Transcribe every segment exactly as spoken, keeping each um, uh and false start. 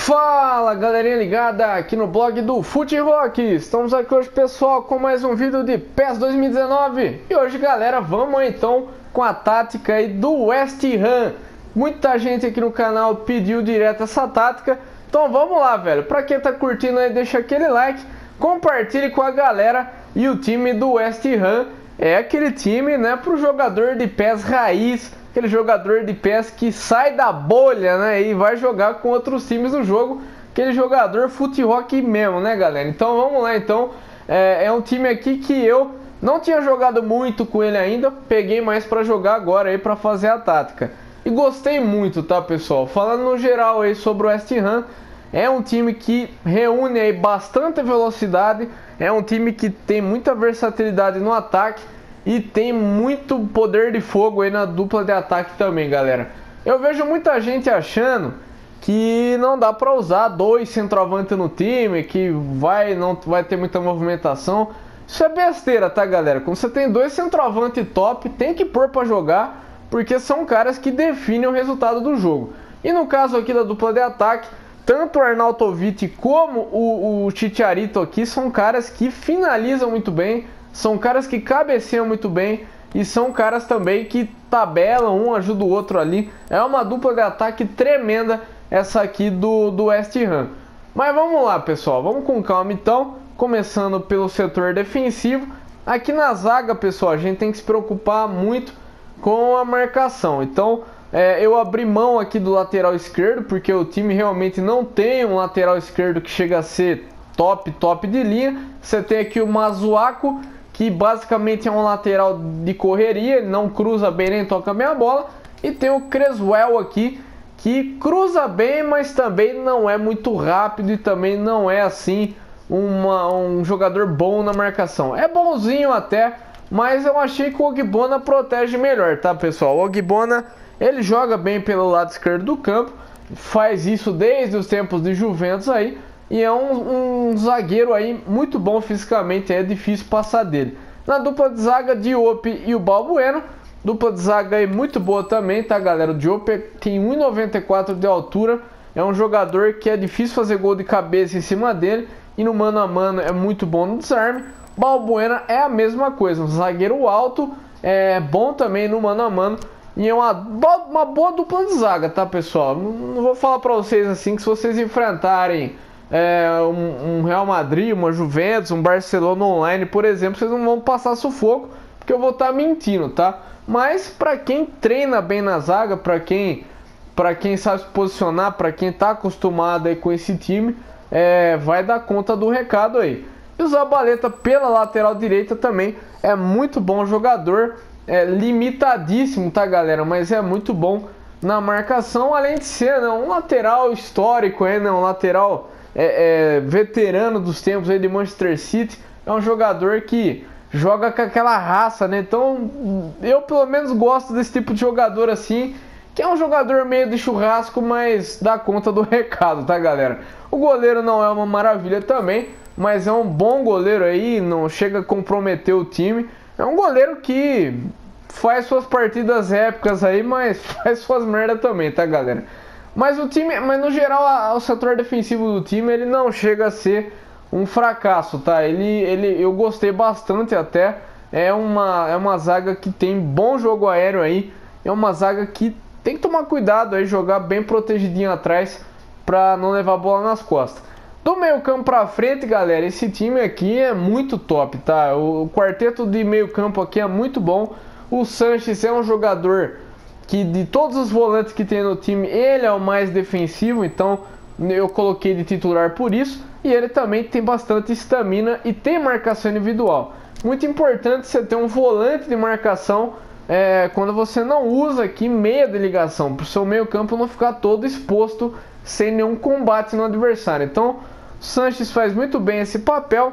Fala galerinha ligada aqui no blog do Fute Rock. Estamos aqui hoje, pessoal, com mais um vídeo de PES dois mil e dezenove. E hoje, galera, vamos então com a tática aí do West Ham. Muita gente aqui no canal pediu direto essa tática, então vamos lá, velho. Pra quem tá curtindo aí, deixa aquele like, compartilhe com a galera. E o time do West Ham é aquele time, né, pro jogador de PES raiz, aquele jogador de PES que sai da bolha, né, e vai jogar com outros times no jogo, aquele jogador fute rock mesmo, né, galera? Então vamos lá, então, é, é um time aqui que eu não tinha jogado muito com ele ainda, peguei mais pra jogar agora aí pra fazer a tática. E gostei muito, tá, pessoal? Falando no geral aí sobre o West Ham, é um time que reúne aí bastante velocidade, é um time que tem muita versatilidade no ataque e tem muito poder de fogo aí na dupla de ataque também, galera. Eu vejo muita gente achando que não dá para usar dois centroavantes no time, que vai, não vai ter muita movimentação. Isso é besteira, tá, galera? Quando você tem dois centroavantes top, tem que pôr para jogar, porque são caras que definem o resultado do jogo. E no caso aqui da dupla de ataque, tanto o Arnautovic como o, o Chicharito aqui são caras que finalizam muito bem, são caras que cabeceiam muito bem e são caras também que tabelam, um ajuda o outro ali. É uma dupla de ataque tremenda essa aqui do, do West Ham. Mas vamos lá, pessoal, vamos com calma então, começando pelo setor defensivo. Aqui na zaga, pessoal, a gente tem que se preocupar muito com a marcação. Então é, eu abri mão aqui do lateral esquerdo, porque o time realmente não tem um lateral esquerdo que chega a ser top, top de linha. Você tem aqui o Masuaku, que basicamente é um lateral de correria, ele não cruza bem nem toca bem a bola. E tem o Creswell aqui, que cruza bem, mas também não é muito rápido e também não é assim uma, um jogador bom na marcação. É bonzinho até, mas eu achei que o Ogbonna protege melhor, tá, pessoal? O Ogbonna, ele joga bem pelo lado esquerdo do campo, faz isso desde os tempos de Juventus aí, e é um, um zagueiro aí muito bom fisicamente, é difícil passar dele. Na dupla de zaga, Diop e o Balbuena, dupla de zaga aí muito boa também, tá, galera? O Diop tem um e noventa e quatro de altura, é um jogador que é difícil fazer gol de cabeça em cima dele, e no mano a mano é muito bom no desarme. Balbuena é a mesma coisa, um zagueiro alto, é bom também no mano a mano, e é uma, uma boa dupla de zaga, tá, pessoal? Não, não vou falar pra vocês assim que se vocês enfrentarem é, um, um Real Madrid, uma Juventus, um Barcelona online, por exemplo, vocês não vão passar sufoco, porque eu vou estar mentindo, tá? Mas pra quem treina bem na zaga, pra quem, pra quem sabe se posicionar, pra quem tá acostumado aí com esse time, é, vai dar conta do recado aí. E o Zabaleta pela lateral direita também é muito bom jogador, é limitadíssimo, tá, galera? Mas é muito bom na marcação, além de ser, né, um lateral histórico, é, né, um lateral é, é, veterano dos tempos aí de Manchester City. É um jogador que joga com aquela raça, né? Então eu pelo menos gosto desse tipo de jogador assim, que é um jogador meio de churrasco, mas dá conta do recado, tá, galera? O goleiro não é uma maravilha também, mas é um bom goleiro aí, não chega a comprometer o time. É um goleiro que faz suas partidas épicas aí, mas faz suas merda também, tá, galera? Mas o time, mas no geral, o setor defensivo do time, ele não chega a ser um fracasso, tá? Ele, ele, eu gostei bastante até. É uma, é uma zaga que tem bom jogo aéreo aí. É uma zaga que tem que tomar cuidado aí, jogar bem protegidinho atrás pra não levar a bola nas costas. Do meio campo pra frente, galera, esse time aqui é muito top, tá? O quarteto de meio campo aqui é muito bom. O Sanches é um jogador que, de todos os volantes que tem no time, ele é o mais defensivo, então eu coloquei de titular por isso. E ele também tem bastante estamina e tem marcação individual. Muito importante você ter um volante de marcação é, quando você não usa aqui meia de ligação, para o seu meio campo não ficar todo exposto sem nenhum combate no adversário. Então Sanches faz muito bem esse papel,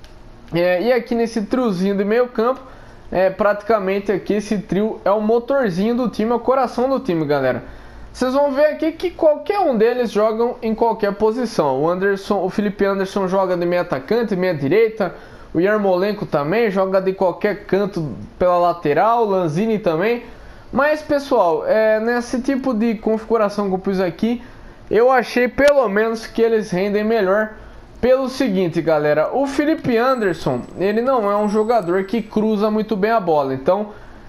é, e aqui nesse triozinho de meio campo, é, praticamente aqui esse trio é o motorzinho do time, é o coração do time, galera. Vocês vão ver aqui que qualquer um deles jogam em qualquer posição. O Anderson, o Felipe Anderson joga de meia atacante, meia direita, o Yarmolenko também joga de qualquer canto pela lateral, o Lanzini também. Mas pessoal, é, nesse tipo de configuração que eu pus aqui, eu achei pelo menos que eles rendem melhor pelo seguinte, galera. O Felipe Anderson, ele não é um jogador que cruza muito bem a bola. Então,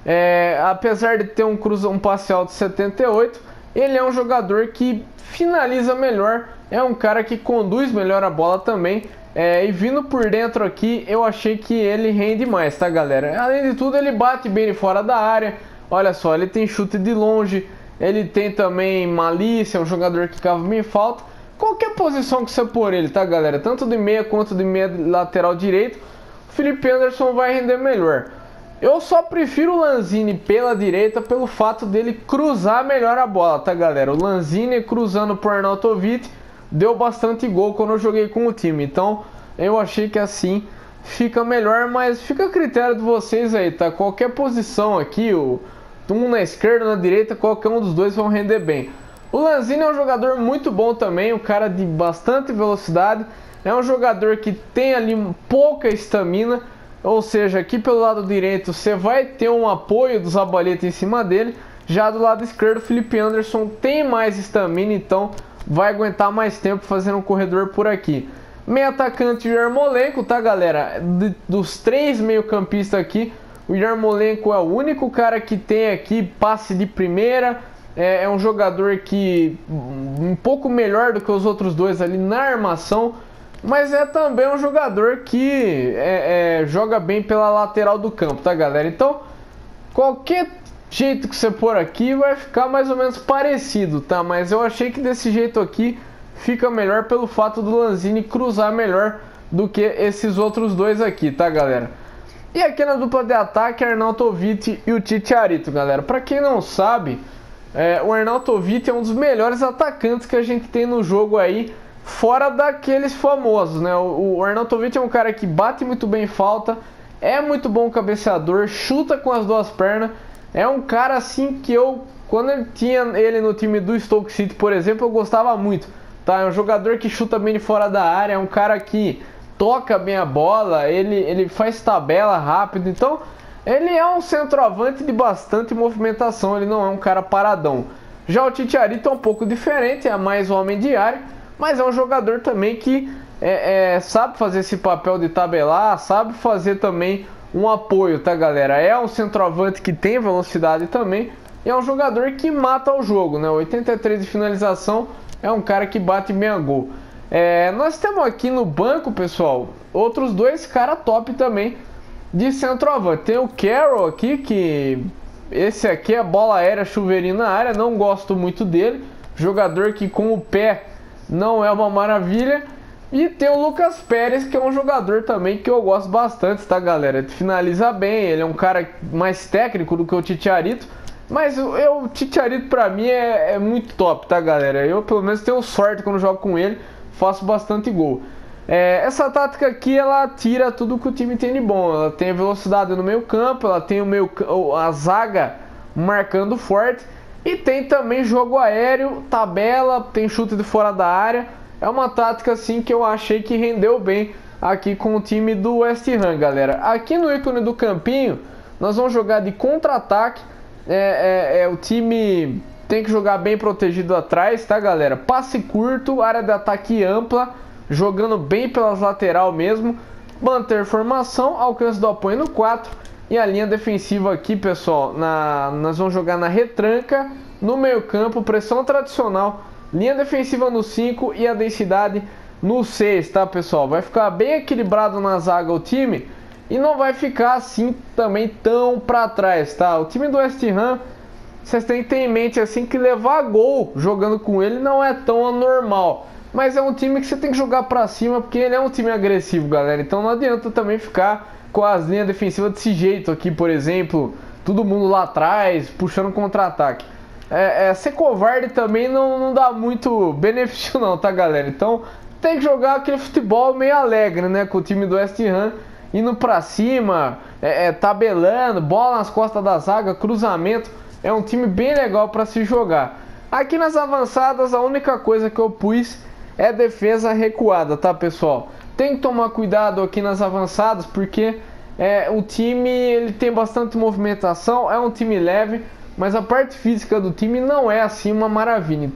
é, apesar de ter um, cruza, um passe alto de setenta e oito, ele é um jogador que finaliza melhor. É um cara que conduz melhor a bola também. É, e vindo por dentro aqui, eu achei que ele rende mais, tá, galera? Além de tudo, ele bate bem de fora da área. Olha só, ele tem chute de longe. Ele tem também malícia, é um jogador que cava bem falta. Qualquer posição que você pôr ele, tá, galera? Tanto de meia quanto de meia lateral direito, o Felipe Anderson vai render melhor. Eu só prefiro o Lanzini pela direita pelo fato dele cruzar melhor a bola, tá, galera? O Lanzini cruzando por Arnautovic deu bastante gol quando eu joguei com o time. Então, eu achei que assim fica melhor, mas fica a critério de vocês aí, tá? Qualquer posição aqui, o um na esquerda, na direita, qualquer um dos dois vão render bem. O Lanzini é um jogador muito bom também, um cara de bastante velocidade. É um jogador que tem ali pouca estamina, ou seja, aqui pelo lado direito você vai ter um apoio do Zabaleta em cima dele. Já do lado esquerdo, o Felipe Anderson tem mais estamina, então vai aguentar mais tempo fazendo um corredor por aqui. Meio atacante, o Yarmolenko, tá, galera? De, dos três meio campistas aqui, o Yarmolenko é o único cara que tem aqui passe de primeira. É, é um jogador que um pouco melhor do que os outros dois ali na armação, mas é também um jogador que é, é, joga bem pela lateral do campo, tá, galera? Então, qualquer jeito que você pôr aqui vai ficar mais ou menos parecido, tá? Mas eu achei que desse jeito aqui fica melhor pelo fato do Lanzini cruzar melhor do que esses outros dois aqui, tá, galera? E aqui na dupla de ataque, Arnautovic e o Titiarito, galera. Pra quem não sabe, é, o Arnautovic é um dos melhores atacantes que a gente tem no jogo aí, fora daqueles famosos, né? O, o Arnautovic é um cara que bate muito bem falta, é muito bom cabeceador, chuta com as duas pernas. É um cara assim que eu, quando eu tinha ele no time do Stoke City, por exemplo, eu gostava muito, tá? É um jogador que chuta bem de fora da área, é um cara que toca bem a bola, ele, ele faz tabela rápido, então ele é um centroavante de bastante movimentação, ele não é um cara paradão. Já o Titiarito é um pouco diferente, é mais homem de área, mas é um jogador também que é, é, sabe fazer esse papel de tabelar, sabe fazer também um apoio, tá, galera? É um centroavante que tem velocidade também, e é um jogador que mata o jogo, né? oitenta e três de finalização, é um cara que bate bem a gol. É, nós temos aqui no banco, pessoal, outros dois caras top também de centroavante. Tem o Carroll aqui, que esse aqui é bola aérea, chuveirinho na área, não gosto muito dele. Jogador que com o pé não é uma maravilha. E tem o Lucas Pérez, que é um jogador também que eu gosto bastante, tá, galera? Ele finaliza bem, ele é um cara mais técnico do que o Titiarito. Mas eu, eu, o Titiarito pra mim é, é muito top, tá, galera? Eu pelo menos tenho sorte quando jogo com ele, faço bastante gol. É, essa tática aqui, ela tira tudo que o time tem de bom. Ela tem a velocidade no meio campo, ela tem o meio, a zaga marcando forte, e tem também jogo aéreo, tabela, tem chute de fora da área. É uma tática assim que eu achei que rendeu bem aqui com o time do West Ham, galera. Aqui no ícone do campinho, nós vamos jogar de contra-ataque. É, é, é, o time tem que jogar bem protegido atrás, tá, galera? Passe curto, área de ataque ampla, jogando bem pelas lateral mesmo. Manter formação, alcance do apoio no quatro. E a linha defensiva aqui, pessoal, na, nós vamos jogar na retranca, no meio campo, pressão tradicional, linha defensiva no cinco e a densidade no seis, tá, pessoal? Vai ficar bem equilibrado na zaga o time e não vai ficar assim também tão para trás, tá? O time do West Ham, vocês têm que ter em mente assim que levar gol jogando com ele não é tão anormal, mas é um time que você tem que jogar para cima porque ele é um time agressivo, galera. Então não adianta também ficar com as linhas defensivas desse jeito aqui, por exemplo, todo mundo lá atrás puxando contra-ataque. É, é, ser covarde também não, não dá muito benefício não, tá, galera? Então tem que jogar aquele futebol meio alegre, né, com o time do West Ham, indo pra cima, é, é, tabelando, bola nas costas da zaga, cruzamento. É um time bem legal para se jogar. Aqui nas avançadas, a única coisa que eu pus é defesa recuada, tá, pessoal? Tem que tomar cuidado aqui nas avançadas, porque é, o time ele tem bastante movimentação, é um time leve, mas a parte física do time não é assim uma maravilha. Então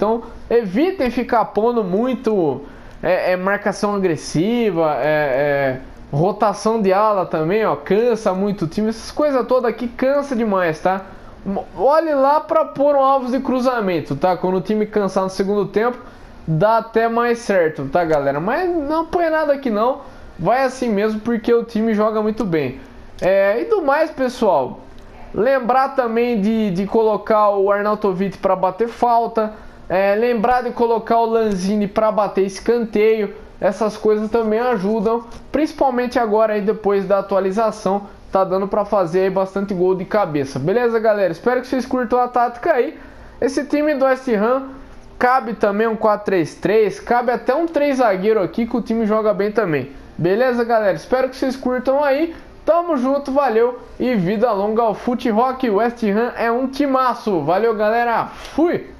evitem ficar pondo muito é, é, marcação agressiva, é, é, rotação de ala também, ó, cansa muito o time. Essas coisas todas aqui cansa demais, tá? Olhe lá para pôr um alvos de cruzamento, tá? Quando o time cansar no segundo tempo, dá até mais certo, tá, galera? Mas não põe nada aqui não, vai assim mesmo porque o time joga muito bem. É, e do mais, pessoal, lembrar também de, de colocar o Arnautovic para bater falta, é, lembrar de colocar o Lanzini para bater escanteio. Essas coisas também ajudam, principalmente agora aí depois da atualização, tá dando para fazer aí bastante gol de cabeça. Beleza, galera? Espero que vocês curtam a tática aí. Esse time do West Ham cabe também um quatro três três, cabe até um três zagueiro aqui que o time joga bem também. Beleza, galera? Espero que vocês curtam aí. Tamo junto, valeu e vida longa ao Fute Rock. West Ham é um timaço. Valeu, galera. Fui!